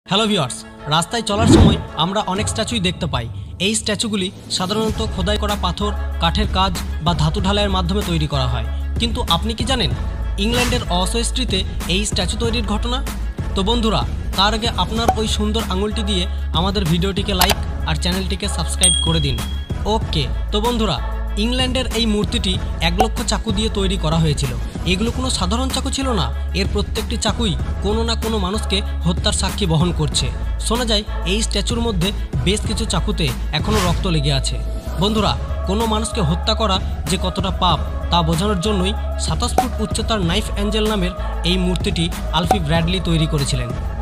Hello viewers, রাস্তায় চলার সময় আমরা অনেক স্ট্যাচুই দেখতে পাই। এই স্ট্যাচুগুলি সাধারণত খোদাই করা পাথর, কাঠের কাজ বা ধাতু ঢালাইয়ের মাধ্যমে তৈরি করা হয়। কিন্তু আপনি কি জানেন ইংল্যান্ডের অসো স্ট্রিটে এই স্ট্যাচু তৈরির ঘটনা? তো বন্ধুরা, তার আগে আপনার ওই সুন্দর আঙুলটি দিয়ে আমাদের ভিডিওটিকে লাইক আর চ্যানেলটিকে সাবস্ক্রাইব করে দিন। ওকে, তো বন্ধুরা, ইংল্যান্ডের এই মূর্তিটি 1 লক্ষ চাকু দিয়ে তৈরি করা হয়েছিল। এগুলো কোনো সাধারণ চাকু ছিল না, এর প্রত্যেকটি চাকুই কোনো না কোনো মানুষকে হত্যার সাক্ষী বহন করছে। শোনা যায় এই স্ট্যাচুর মধ্যে বেশ কিছু চাকুতে এখনও রক্ত লেগে আছে। বন্ধুরা, কোনো মানুষকে হত্যা করা যে কতটা পাপ তা বোঝানোর জন্যই 27 ফুট উচ্চতার নাইফ অ্যাঞ্জেল নামের এই মূর্তিটি আলফি ব্র্যাডলি তৈরি করেছিলেন।